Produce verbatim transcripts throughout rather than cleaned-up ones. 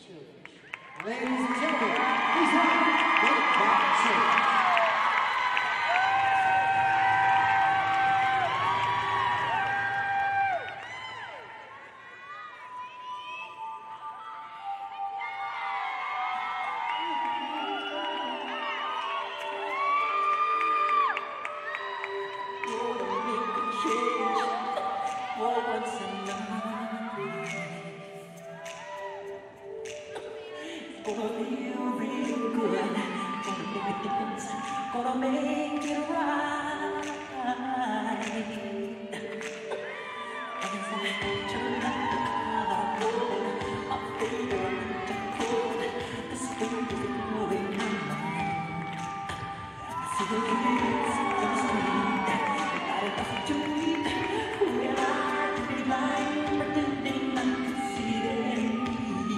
Ladies and gentlemen, please welcome Nick Bob. Gonna feel real good. Gonna make a difference. Gonna make it right. And as I turn up the collar, my favorite winter coat, the spring is blowing my mind. I see the kids on the street, got enough to eat. Who am I to be blind, pretending not to see their need?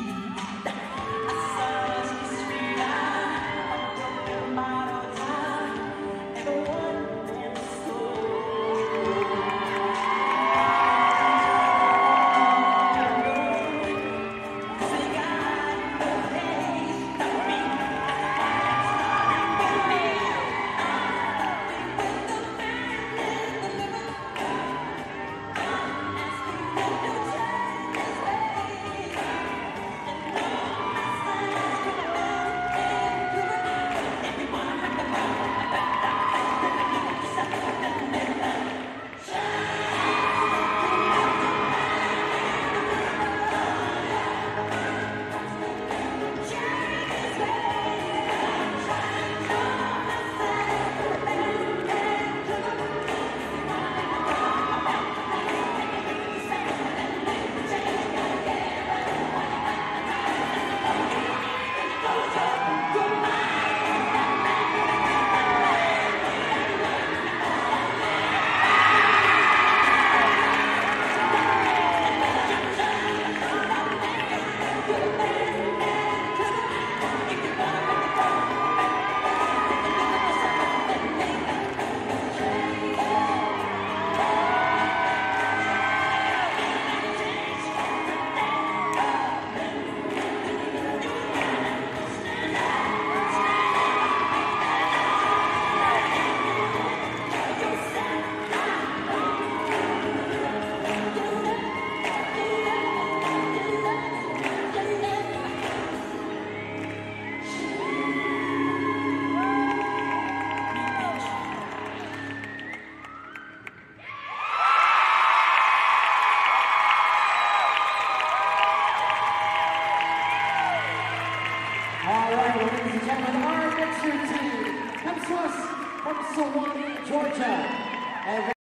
All right, ladies and gentlemen, our next team comes to us from Suwanee, Georgia. And